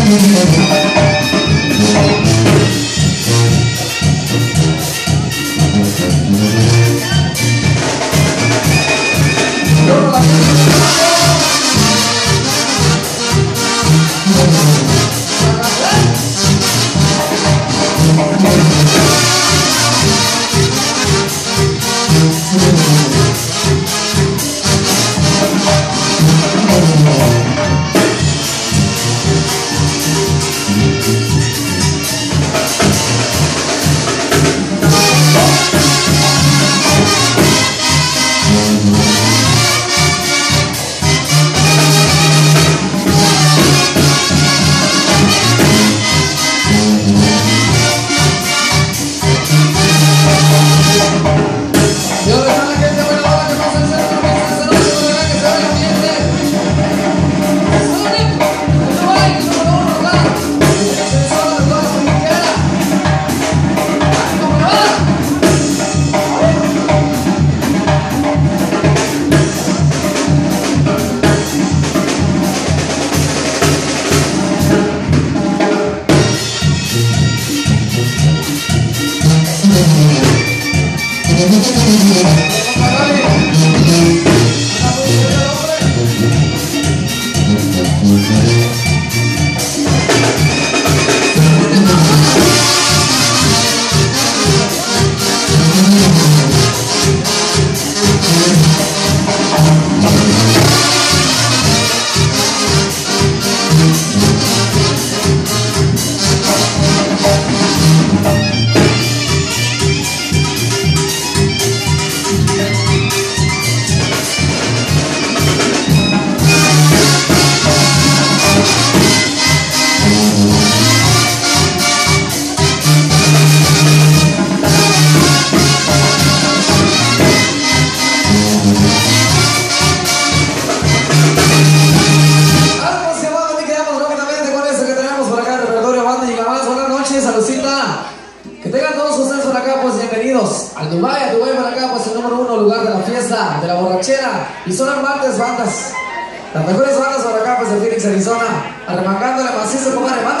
Al Dubái, para acá, pues el número 1 lugar de la fiesta, de la borrachera. Y son armantes bandas. Las mejores bandas para acá, pues de Phoenix, Arizona. Arremangándole macizo, compadre, mande.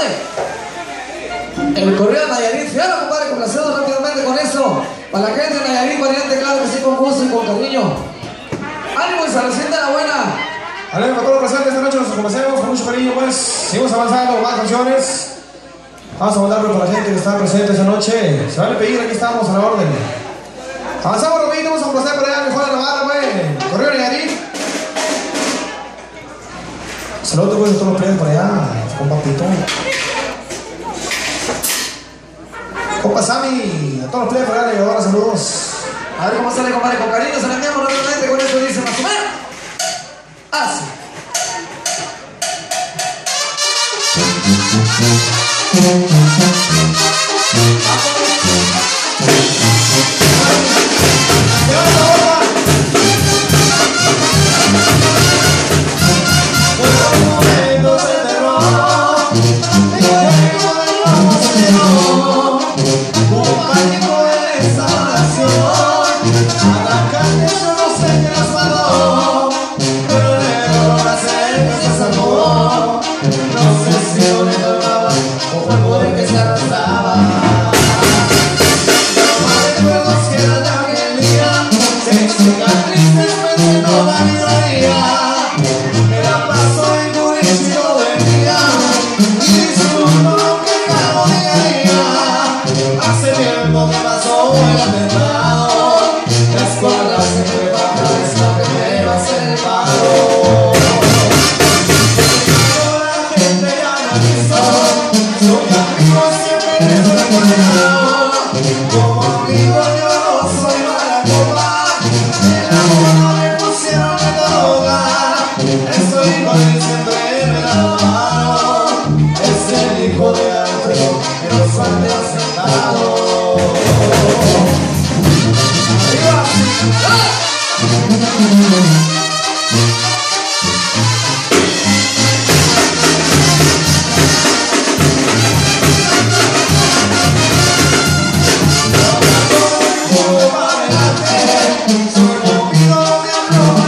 El correo de Nayarit, fíjalo, compadre, complacido rápidamente con eso. Para la gente de Nayarit, variante, claro que sí, con gusto y con cariño. Ánimo y saludcita la buena. Vale, para todos los presentes, esta noche nos complacemos con mucho cariño, pues. Seguimos avanzando con más canciones. Vamos a mandarlo para la gente que está presente esta noche. Se vale pedir, aquí estamos a la orden. Avanzamos rapidito, vamos a complacer por allá, mejor de Navarra, pues. Correo de Nayarit. Saludos, pues, a todos los players por allá, compa Pito. Compa Sammy, a todos los players por allá, ahora saludos. A ver cómo sale, compadre, con cariño, se la enviamos rápidamente, con esto dice más o menos. Así.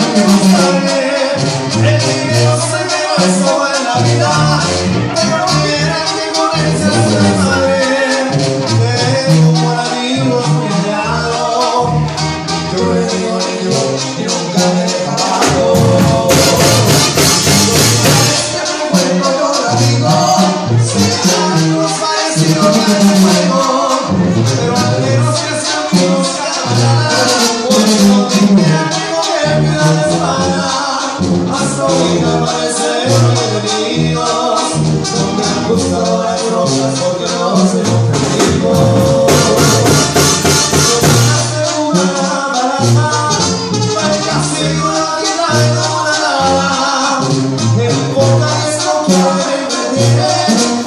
El dinero se me va, eso en la vida, pero No importa esto que me